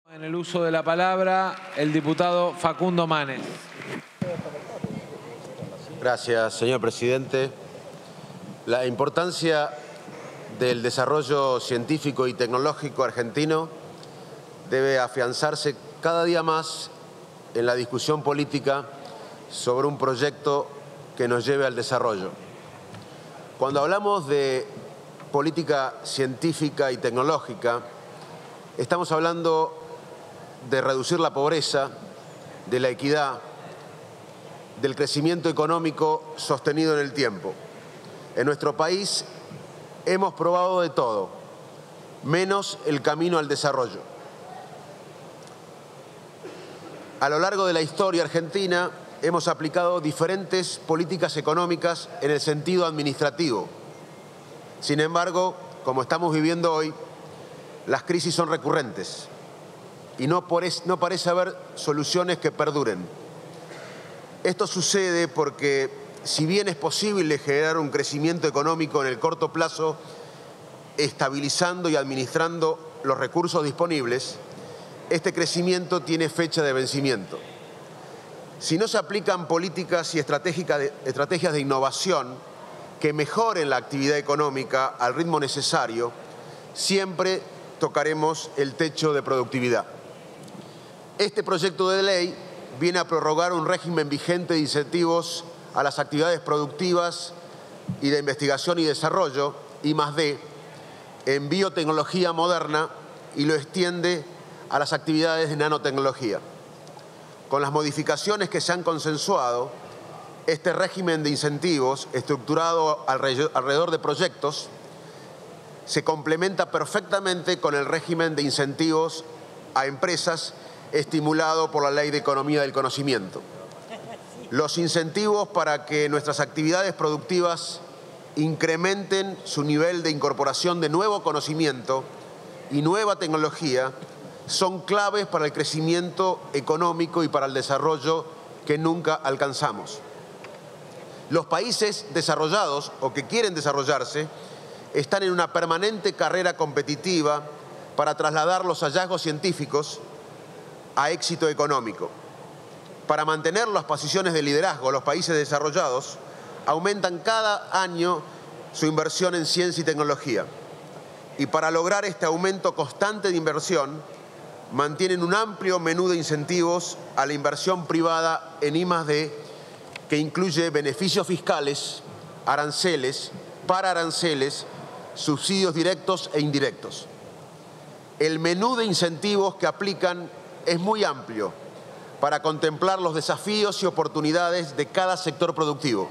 En el uso de la palabra, el diputado Facundo Manes. Gracias, señor presidente. La importancia del desarrollo científico y tecnológico argentino debe afianzarse cada día más en la discusión política sobre un proyecto que nos lleve al desarrollo. Cuando hablamos de política científica y tecnológica, estamos hablando de reducir la pobreza, de la equidad, del crecimiento económico sostenido en el tiempo. En nuestro país hemos probado de todo, menos el camino al desarrollo. A lo largo de la historia argentina hemos aplicado diferentes políticas económicas en el sentido administrativo. Sin embargo, como estamos viviendo hoy, las crisis son recurrentes y no parece haber soluciones que perduren. Esto sucede porque, si bien es posible generar un crecimiento económico en el corto plazo, estabilizando y administrando los recursos disponibles, este crecimiento tiene fecha de vencimiento. Si no se aplican políticas y estrategias de innovación que mejoren la actividad económica al ritmo necesario, siempre tocaremos el techo de productividad. Este proyecto de ley viene a prorrogar un régimen vigente de incentivos a las actividades productivas y de investigación y desarrollo, I+D, en biotecnología moderna, y lo extiende a las actividades de nanotecnología. Con las modificaciones que se han consensuado, este régimen de incentivos, estructurado alrededor de proyectos, se complementa perfectamente con el régimen de incentivos a empresas estimulado por la Ley de Economía del Conocimiento. Los incentivos para que nuestras actividades productivas incrementen su nivel de incorporación de nuevo conocimiento y nueva tecnología son claves para el crecimiento económico y para el desarrollo que nunca alcanzamos. Los países desarrollados o que quieren desarrollarse están en una permanente carrera competitiva para trasladar los hallazgos científicos a éxito económico. Para mantener las posiciones de liderazgo, los países desarrollados aumentan cada año su inversión en ciencia y tecnología. Y para lograr este aumento constante de inversión, mantienen un amplio menú de incentivos a la inversión privada en I+D, que incluye beneficios fiscales, aranceles, pararanceles, subsidios directos e indirectos. El menú de incentivos que aplican es muy amplio para contemplar los desafíos y oportunidades de cada sector productivo.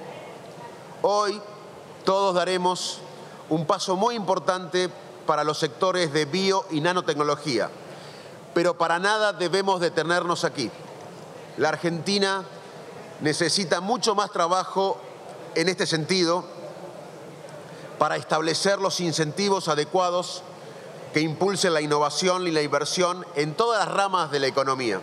Hoy todos daremos un paso muy importante para los sectores de bio y nanotecnología, pero para nada debemos detenernos aquí. La Argentina necesita mucho más trabajo en este sentido para establecer los incentivos adecuados que impulsen la innovación y la inversión en todas las ramas de la economía.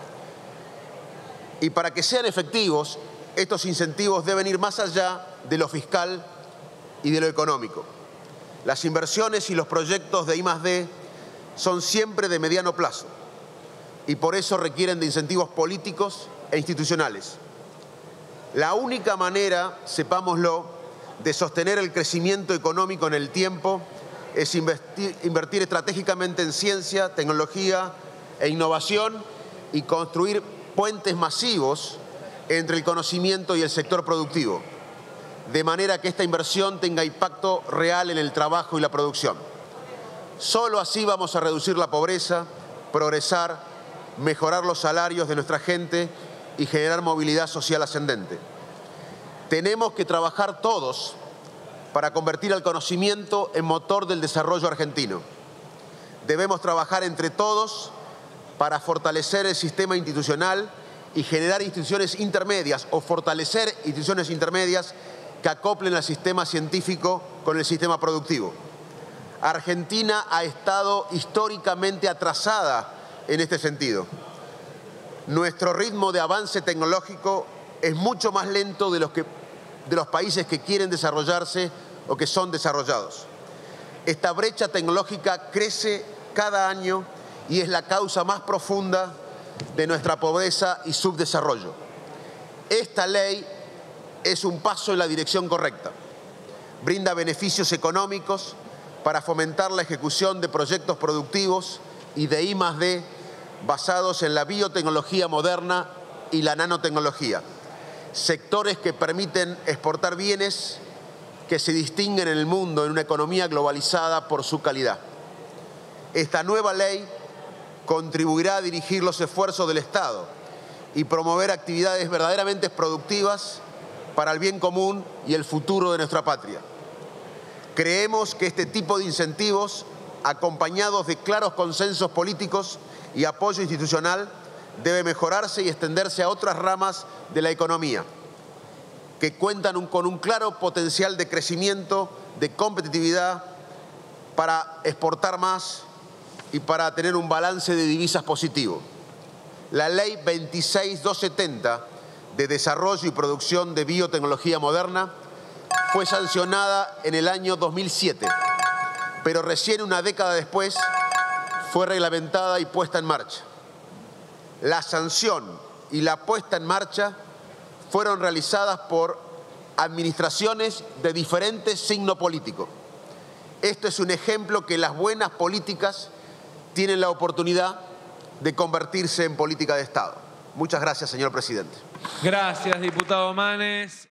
Y para que sean efectivos, estos incentivos deben ir más allá de lo fiscal y de lo económico. Las inversiones y los proyectos de I+D son siempre de mediano plazo y por eso requieren de incentivos políticos e institucionales. La única manera, sepámoslo, de sostener el crecimiento económico en el tiempo es invertir estratégicamente en ciencia, tecnología e innovación y construir puentes masivos entre el conocimiento y el sector productivo, de manera que esta inversión tenga impacto real en el trabajo y la producción. Solo así vamos a reducir la pobreza, progresar, mejorar los salarios de nuestra gente y generar movilidad social ascendente. Tenemos que trabajar todos para convertir el conocimiento en motor del desarrollo argentino. Debemos trabajar entre todos para fortalecer el sistema institucional y generar instituciones intermedias o fortalecer instituciones intermedias que acoplen al sistema científico con el sistema productivo. Argentina ha estado históricamente atrasada en este sentido. Nuestro ritmo de avance tecnológico es mucho más lento de los países que quieren desarrollarse o que son desarrollados. Esta brecha tecnológica crece cada año y es la causa más profunda de nuestra pobreza y subdesarrollo. Esta ley es un paso en la dirección correcta. Brinda beneficios económicos para fomentar la ejecución de proyectos productivos y de I+D basados en la biotecnología moderna y la nanotecnología, sectores que permiten exportar bienes que se distinguen en el mundo en una economía globalizada por su calidad. Esta nueva ley contribuirá a dirigir los esfuerzos del Estado y promover actividades verdaderamente productivas para el bien común y el futuro de nuestra patria. Creemos que este tipo de incentivos, acompañados de claros consensos políticos y apoyo institucional, debe mejorarse y extenderse a otras ramas de la economía, que cuentan con un claro potencial de crecimiento, de competitividad, para exportar más y para tener un balance de divisas positivo. La Ley 26270 de Desarrollo y Producción de Biotecnología Moderna fue sancionada en el año 2007, pero recién una década después fue reglamentada y puesta en marcha. La sanción y la puesta en marcha fueron realizadas por administraciones de diferente signo político. Esto es un ejemplo que las buenas políticas tienen la oportunidad de convertirse en política de Estado. Muchas gracias, señor presidente. Gracias, diputado Manes.